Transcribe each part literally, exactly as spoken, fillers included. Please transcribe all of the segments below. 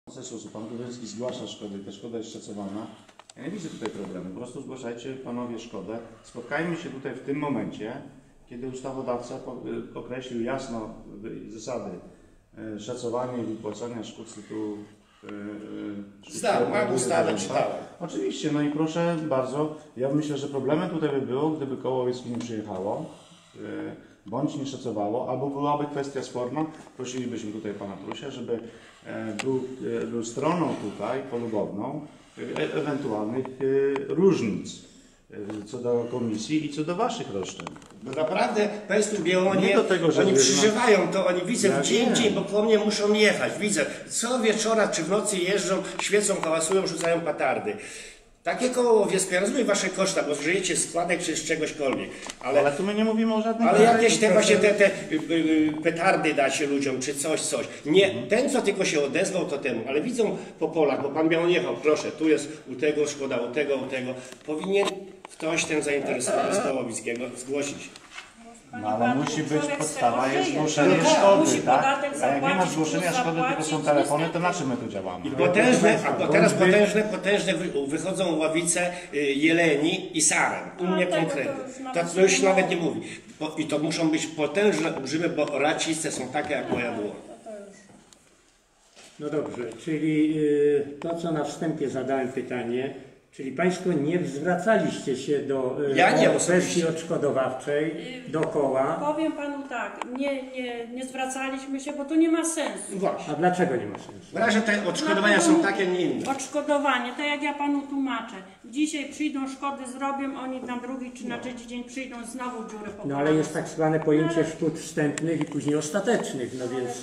sposób pan Górski zgłasza szkody, ta szkoda jest szacowana. Ja nie widzę tutaj problemu, po prostu zgłaszajcie panowie szkodę. Spotkajmy się tutaj w tym momencie, kiedy ustawodawca określił jasno zasady szacowania i wypłacania szkód z tytułu Znam, mam ustawę, czytałem. Oczywiście, no i proszę bardzo, ja myślę, że problemem tutaj by było, gdyby koło łowieckie nie przyjechało, bądź nie szacowało, albo byłaby kwestia sporna, prosilibyśmy tutaj pana Trusia, żeby był, był stroną tutaj polubowną e ewentualnych różnic co do komisji i co do waszych roszczeń. Bo naprawdę Państwo Biełonie, nie do tego, że oni wy, przeżywają to, oni widzę ja w dzień wiem. dzień, bo po mnie muszą jechać, widzę, co wieczora czy w nocy jeżdżą, świecą, hałasują, rzucają petardy. Takie koło łowieckie, ja rozumiem wasze koszta, bo żyjecie składek czy z czegośkolwiek, ale, ale tu my nie mówimy o żadnych... ale jakieś te właśnie te, te petardy dacie ludziom, czy coś, coś. Nie, mhm. Ten co tylko się odezwał, to temu, ale widzą po polach, bo pan Białon jechał, proszę, tu jest u tego szkoda, u tego, u tego. Powinien ktoś ten zainteresowany z koła łowieckiego zgłosić. No ale musi być podstawa, jest zgłoszenie szkody, tak? A jak nie ma zgłoszenia szkody, tylko są telefony, to na czym my tu działamy? I potężne, a teraz potężne, potężne wychodzą ławice jeleni i saren. U mnie konkretnie. To, to już nawet nie mówi. I to muszą być potężne olbrzymy, bo racice są takie, jak moja była. No dobrze, czyli to, co na wstępie zadałem pytanie, czyli Państwo nie zwracaliście się do ja nie, kwestii odszkodowawczej, do koła. Powiem Panu tak, nie, nie, nie zwracaliśmy się, bo to nie ma sensu. Właśnie. A dlaczego nie ma sensu? W razie te odszkodowania są takie, nie inne. Odszkodowanie, tak jak ja Panu tłumaczę. Dzisiaj przyjdą, szkody zrobią, oni na drugi czy na trzeci dzień przyjdą, znowu dziury po No ale jest tak zwane pojęcie szkód wstępnych i później ostatecznych, no więc...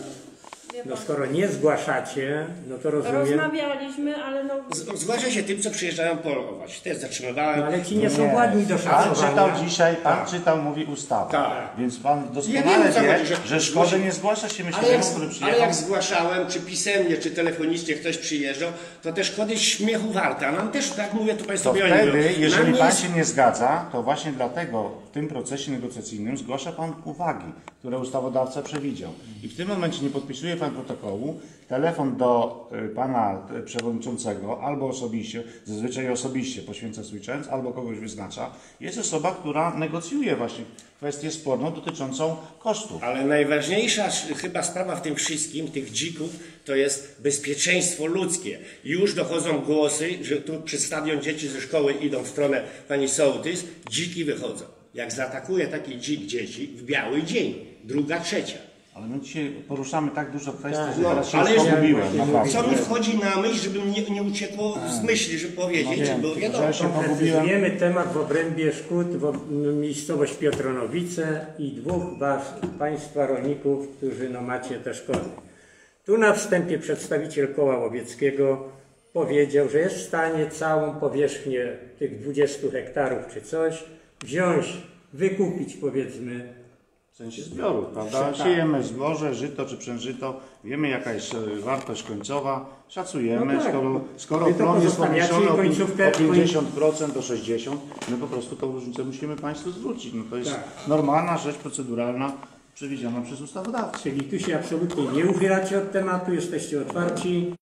No skoro nie zgłaszacie, no to rozumiem... Rozmawialiśmy, ale no... Zgłasza się tym, co przyjeżdżają polować. Też zatrzymywałem. No ale ci nie są ładni do szacowania. Pan czytał dzisiaj, pan tak. czytał, mówi ustawa. Tak. Więc pan doskonale ja wiem, wie, chodzi, że, że szkody nie zgłasza się myśleniu, który przyjechał. Ale jak zgłaszałem, czy pisemnie, czy telefonicznie ktoś przyjeżdżał, to te szkody śmiechu warte. A nam też, tak mówię, tu Państwo To biorą. wtedy, jeżeli pan jest... się nie zgadza, to właśnie dlatego w tym procesie negocjacyjnym zgłasza pan uwagi, które ustawodawca przewidział. I w tym momencie nie podpisuje pan protokołu, telefon do pana przewodniczącego albo osobiście, zazwyczaj osobiście poświęca swój czas, albo kogoś wyznacza. Jest osoba, która negocjuje właśnie kwestię sporną dotyczącą kosztów. Ale najważniejsza chyba sprawa w tym wszystkim, tych dzików, to jest bezpieczeństwo ludzkie. Już dochodzą głosy, że tu przy stadion dzieci ze szkoły idą w stronę pani sołtys, dziki wychodzą. Jak zaatakuje taki dzik dzieci w biały dzień, druga, trzecia. Ale my dzisiaj poruszamy tak dużo kwestii, tak, że no, teraz się ale pogubiłem. Co mi wchodzi na myśl, żeby nie, nie uciekło z myśli, żeby powiedzieć, no, bo wiadomo. Ja się pogubiłem. Precyzujemy temat w obrębie szkód, w miejscowość Piotronowice i dwóch was, Państwa rolników, którzy no, macie te szkody. Tu na wstępie przedstawiciel koła łowieckiego powiedział, że jest w stanie całą powierzchnię tych dwudziestu hektarów czy coś wziąć, wykupić powiedzmy. W sensie zbiorów, prawda? Siejemy zboże, żyto czy przężyto, wiemy jaka jest wartość końcowa, szacujemy, no tak. skoro, skoro Wy to plon jest podniesiony o końcówkę, pięćdziesiąt procent do sześćdziesiąt procent, my po prostu tą różnicę musimy Państwu zwrócić. No to jest tak. normalna rzecz proceduralna przewidziana przez ustawodawcę. Czyli tu się absolutnie nie uchylacie od tematu, jesteście otwarci.